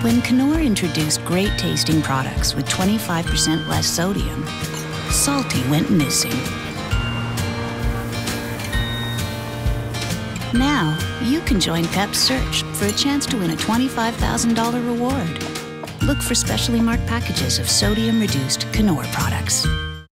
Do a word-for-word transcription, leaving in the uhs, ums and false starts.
When Knorr introduced great-tasting products with twenty-five percent less sodium, salty went missing. Now, you can join Pep's search for a chance to win a twenty-five thousand dollar reward. Look for specially marked packages of sodium-reduced Knorr products.